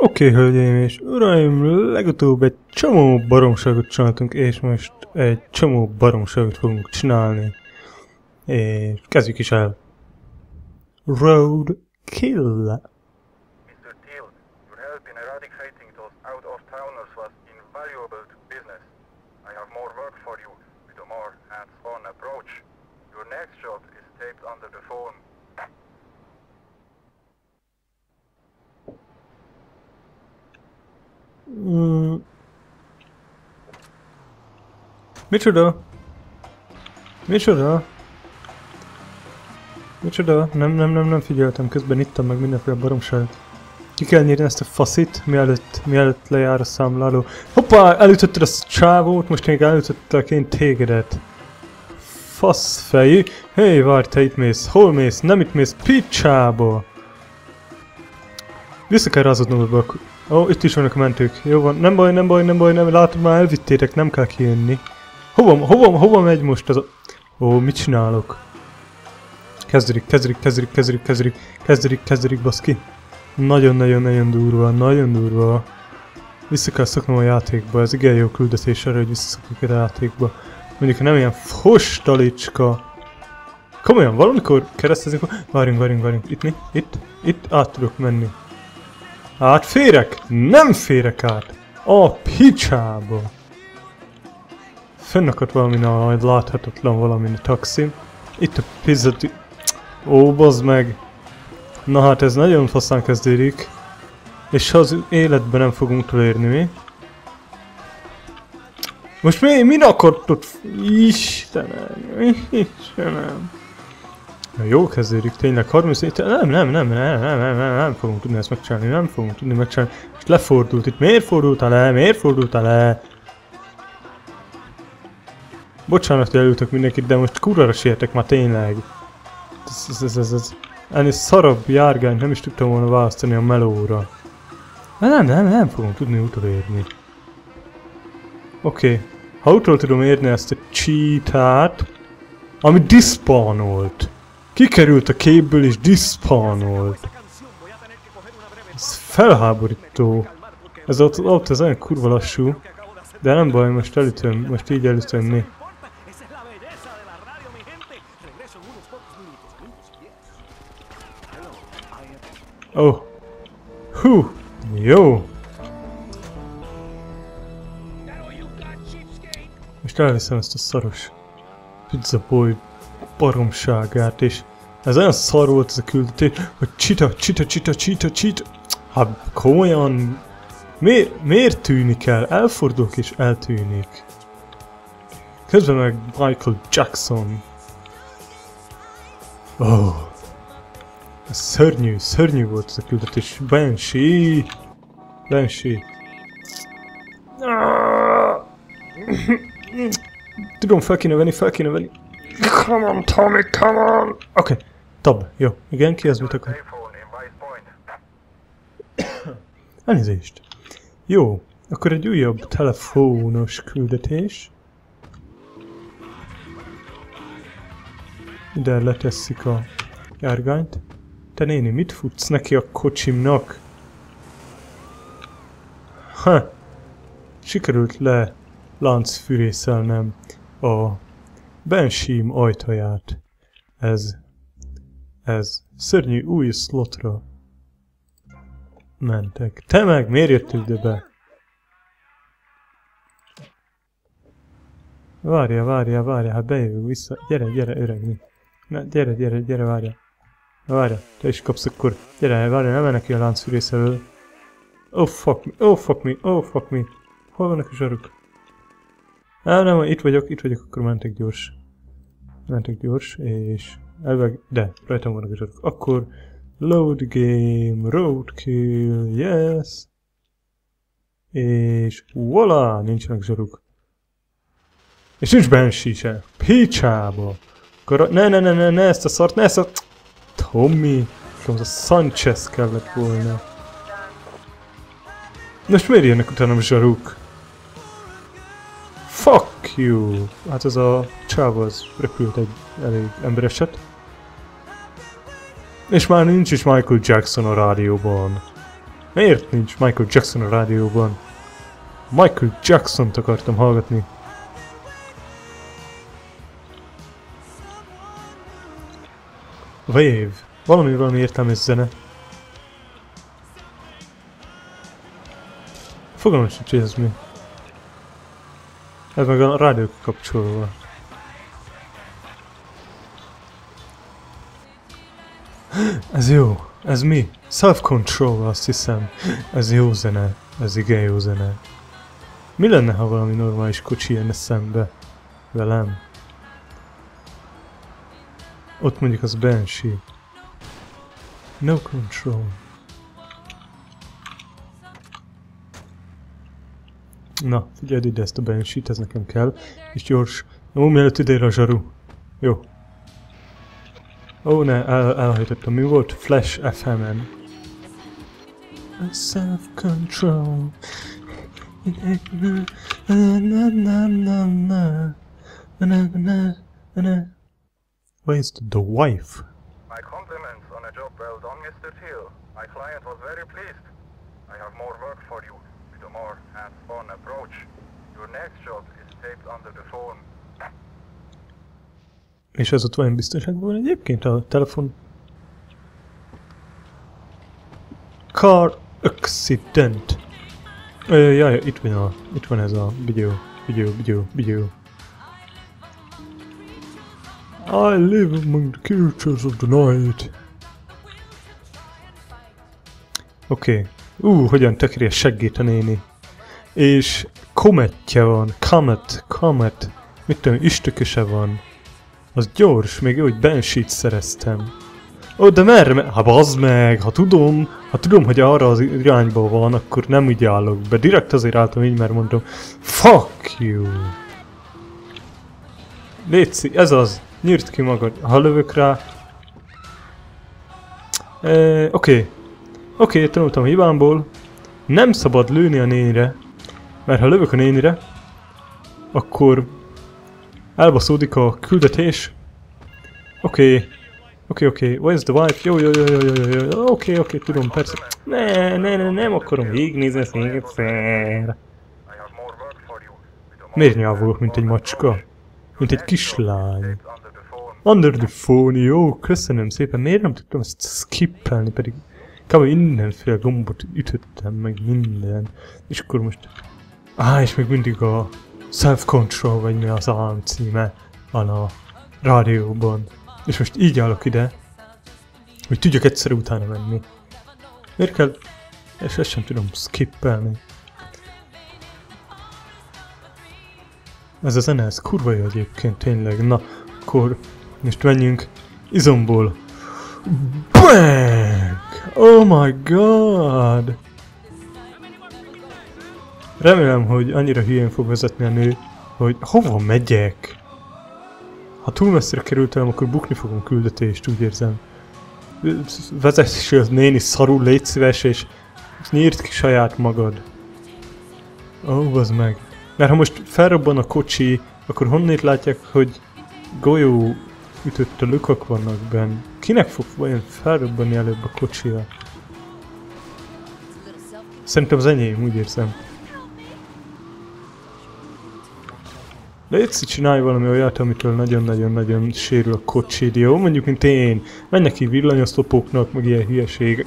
Oké, hölgyeim és uraim, legutóbb egy csomó baromságot csináltunk, és most egy csomó baromságot fogunk csinálni. És kezdjük is el. Roadkill. Mr. Teal, your help in eradicating those out-of-towners was invaluable to business. I have more work for you with a more hands-on approach. Your next job is taped under the phone. Micsoda? Micsoda? Micsoda? Nem figyeltem, közben ittam meg mindenféle baromságot. Ki kell nyírni ezt a faszit, mielőtt lejár a számláló. Hoppá! Elütötted a csávót, most még elütöttek én tégedet. Faszfejű. Hé, várj, te itt mész. Hol mész? Nem itt mész. Picsába! Vissza kell rázodnod. Ó, itt is vannak a mentők. Jó van. Nem baj. Látod, már elvittétek, nem kell kijönni. Hova megy most az a... Ó, mit csinálok? Kezdődik, baszki. Nagyon durva. Vissza kell szoknom a játékba, ez igen jó küldetés arra, hogy visszaszokjuk a játékba. Mondjuk, ha nem ilyen fostalicska. Komolyan, valamikor keresztezünk. Várjunk. Itt át tudok menni. Átférek? Nem férek át! A picsába! Fönnakadt valami nagy láthatatlan valami a taxi. Itt a pizzati... Ó, bazd meg! Na hát ez nagyon faszán kezdődik. És ha az életben nem fogunk túlérni, mi? Most min akartod? Istenem! Jó kezdődik, tényleg 30 nem fogunk tudni ezt megcsinálni, És lefordult itt, miért fordultál le? Bocsánat, hogy elültök mindenkit, de most kurvára sietek már tényleg. Ennél szarabb járgányt nem is tudtam volna választani a melóra. Nem fogunk tudni utolérni. Oké, ha utol tudom érni ezt a cheatát, ami dispawnolt. Kikerült a képből és dispawnolt. Ez felháborító. Ez ott az olyan kurva lassú. De nem baj, most így elütöm. Oh. Hú. Jó. Most elviszem ezt a szaros pizzaboy baromságát, és ez olyan szar volt ez a küldetés, hogy csita. Hát komolyan. Miért tűnik el? Elfordulok és eltűnik. Közben meg Michael Jackson. Oh. Ez szörnyű volt ez a küldetés. Banshee. Tudom, fel kéne venni. Come on, Tommy, come on! Oké, tab, jó. Igen, ki az mit akar? Elnézést. Jó, akkor egy újabb telefonos küldetés. Ide letesszük a járgányt. Te néni, mit futsz neki a kocsimnak? Sikerült le láncfűrészelnem a Banshee ajtaját. Ez szörnyű új szlotra mentek. Te meg miért jöttél ide be? Várja, hát bejövünk vissza. Gyere, öreg. Na, gyere, várja. Várja, te is kapsz akkor. Gyere, várja, nem mennek ki a láncfűrészelől. Oh fuck me. Hol vannak a zsaruk? Nem, itt vagyok, akkor mentek gyors, és elveg, de rajtam vannak a zsaruk. Akkor load game, roadkill, yes! És voila, nincsenek zsaruk. És nincs Banshee se. Picsába! Akkor ne ezt a szart, Tommy! Nekem az a Sanchez kellett volna. Most miért jönnek utána a zsaruk? Fuck you! Hát ez a csáv az repült egy elég embereset. És már nincs is Michael Jackson a rádióban. Miért nincs Michael Jackson a rádióban? Michael Jackson-t akartam hallgatni. Wave. Valami értelmes zene. Fogalmam sincs, hogy ez mi. Ez meg a rádió kapcsolva. Ez jó. Ez mi? Self-control, azt hiszem. Ez jó zene. Ez igen jó zene. Mi lenne, ha valami normális kocsi jönne szembe velem? Ott mondjuk az Banshee. No control. Na, figyeld ide ezt a Banshee-t, ez nekem kell. És gyors. Ó, mielőtt idér a zsaru. Jó. Ó, ne, elhajtottam. Mi volt? Flash FM-en. Self-control. Where's the wife? My compliments on a job well done, Mr. Teal. My client was very pleased. I have more work for you with a more hands-on approach. Your next job is taped under the phone. És ez ott vajon biztonságban van egyébként a telefon? Car accident. Jaj, itt van ez a videó. I live among the creatures of the night. Oké. Hogyan tekeri a seggét a néni. És kometje van. Comet. Mit tudom, üstököse van. Az gyors, még jó, hogy Banshee-t szereztem. Ó, de merre? Hát bazd meg, ha tudom, hogy arra az irányba van, akkor nem úgy állok be. Direkt azért álltam így, mert mondom, fuck you. Léci, ez az. Nyírd ki magad. Ha lövök rá... Oké, tanultam a hibámból. Nem szabad lőni a nénire. Mert ha lövök a nénire, akkor elbaszódik a küldetés. Oké. Where's the wife? Jó. Oké, tudom, persze. Nem akarom végignézni ezt még egyszer. Miért nyávogok, mint egy macska? Mint egy kislány. Under the phone, jó, köszönöm szépen. Miért nem tudtam ezt skippelni, pedig kb. Mindenféle gombot ütöttem, meg minden. És akkor most... és még mindig a Self-Control, vagy mi az államcíme van a rádióban. És most így állok ide, hogy tudjak egyszer utána menni. Miért kell... És ezt sem tudom skippelni. Ez a zene, ez kurva jó egyébként, tényleg. Na, akkor most menjünk izomból. Bang! Oh my god! Remélem, hogy annyira hülyén fog vezetni a nő, hogy hova megyek? Ha túl messzire kerültem, akkor bukni fogom küldetést, úgy érzem. Vezessél az néni szarul, légy szíves, és nyírd ki saját magad. Bazd meg. Mert ha most felrobban a kocsi, akkor honnét látják, hogy golyó ütött a lukak vannak benn. Kinek fog vajon felrobbanni előbb a kocsija? Szerintem az enyém, úgy érzem. Légy csinálj valami olyat, amitől nagyon-nagyon sérül a kocsid, jó? Mondjuk, mint én. Menj neki villanyoszlopoknak, meg ilyen hülyeség.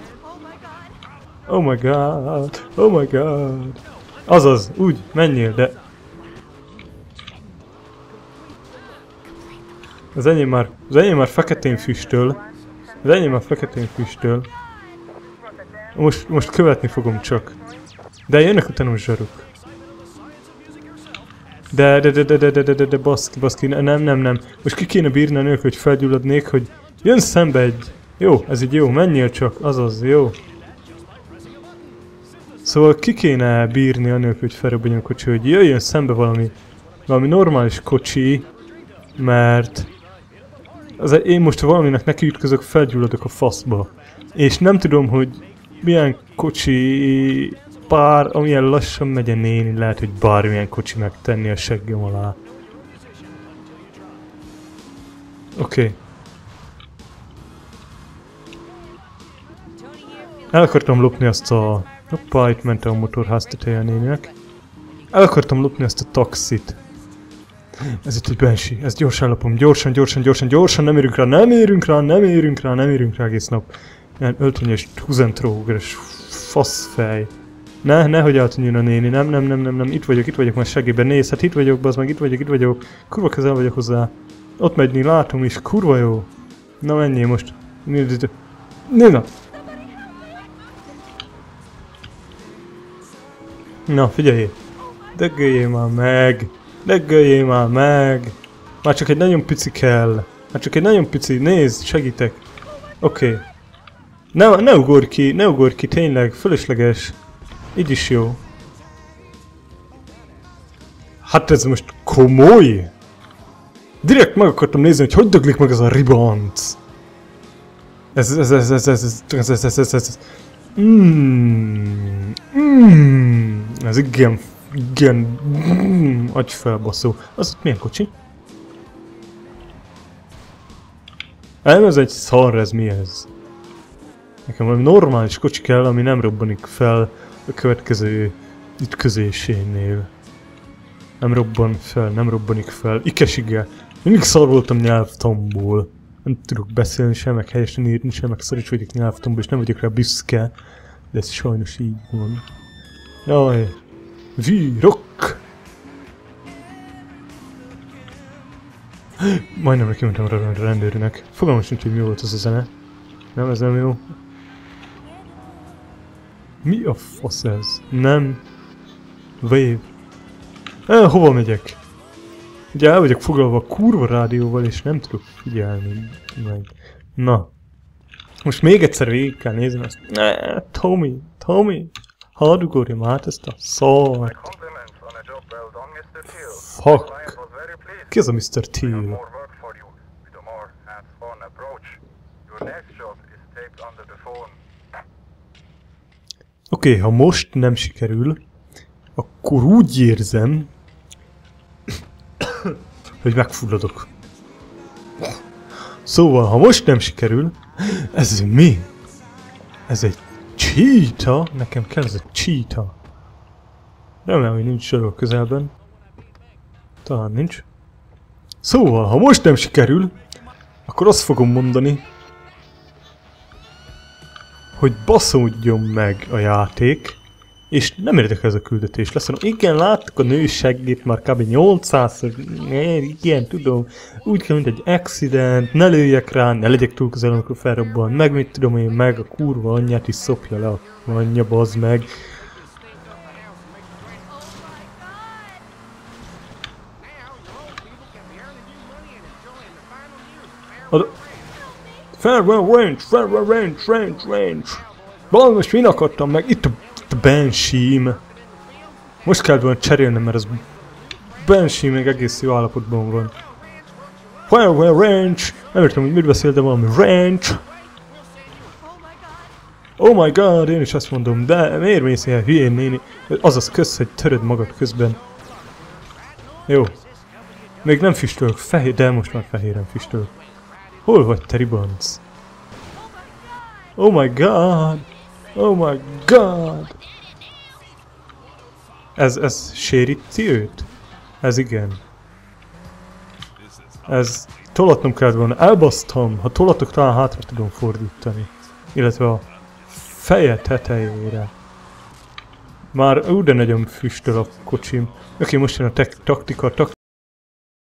Oh my god. Azaz, úgy, menjél, de... Az enyém már feketén füstöl. Most követni fogom csak. De jönnek utánam zsaruk. De baszki, nem. Most ki kéne bírni a nők, hogy felgyulladnék, hogy jön szembe egy... Jó, ez így jó, menjél csak, azaz, jó. Szóval ki kéne bírni a nők, hogy felrobbanjon a kocsi, hogy jöjjön szembe valami normális kocsi, mert... én most valaminek nekiütközök, felgyulladok a faszba. És nem tudom, hogy milyen kocsi... amilyen lassan megy a néni, lehet, hogy bármilyen kocsi megtenni a seggem alá. Oké. El akartam lopni azt a... Hoppá, itt mentem a motorház teteje a néninek. El akartam lopni azt a taxit. Ez itt egy Banshee. Ezt gyorsan lopom. Gyorsan. Nem érünk rá egész nap. Ilyen öltönyös, huzentrógeres faszfej. Nehogy eltűnjön a néni. Nem. Itt vagyok már segélyben. Nézd, hát itt vagyok, bazd meg, itt vagyok. Kurva közel vagyok hozzá. Ott megy, látom is, kurva jó. Na menjél most. Na. Na, figyelj! Döggöljél már meg! Már csak egy nagyon pici kell. Nézd, segítek. Oké. Ne ugorj ki, tényleg, fölösleges. Így is jó. Hát ez most komoly? Direkt meg akartam nézni, hogy döglik meg ez a ribanc. Ez igen, agyfelbaszó. Az ott milyen kocsi? Ez egy szar, ez mi ez? Nekem valami normális kocsi kell, ami nem robbanik fel a következő ütközésénél. Nem robbanik fel. Ikesigel. Mindig szar voltam nyelvtamból. Nem tudok beszélni sem, meg helyesen írni sem, meg szar is vagyok nyelvtamból, és nem vagyok rá büszke. De ez sajnos így van. Jaj. Vírok! Majdnem neki mondtam a rendőrnek. Fogalmas nincs, hogy mi volt az a zene. Nem, ez nem jó. Mi a fasz ez? Nem. Wave. Hova megyek? Ugye el vagyok foglalva a kurva rádióval, és nem tudok figyelni meg. Na. Most még egyszer végig kell nézni ezt. Tommy. Hadd ugorjam át ezt a szart. Fuck. Ki az a Mr. Teal? Oké, ha most nem sikerül, akkor úgy érzem, hogy megfulladok. Szóval, ha most nem sikerül, ez mi? Ez egy cheetah? Nekem kell ez a cheetah. Remélem, hogy nincs sorol közelben. Talán nincs. Szóval, ha most nem sikerül, akkor azt fogom mondani, hogy baszódjon meg a játék, és nem érdekel ez a küldetés. Lesz, mondom, igen, láttuk a nő seggét már kb. 800-szor, igen, tudom, úgy kell, mint egy accident, ne lőjek rá, ne legyek túl közel, amikor felrobban, meg mit tudom én, meg a kurva anyját is szopja le a anyja, bazd meg. Farewell range. Valami most min akartam meg? Itt a Banshee-m. Most kell volna cserélnem, mert az Banshee még egész jó állapotban van. Farewell range. Nem értem, hogy mit beszél, de valami range. Oh my god, én is azt mondom, de miért mész ilyen hülyén, néni? Azaz kösz, hogy töröd magad közben. Jó. Még nem füstölök, fehér, de most már fehéren füstölök. Hol vagy te, ribanc? Oh my god! Ez séríti őt? Ez igen. Ez tolatnom kellett volna. Elbasztam! Ha tolatok, talán hátra tudom fordítani. Illetve a feje tetejére. Már de nagyon füstöl a kocsim. Oké, most jön a taktika.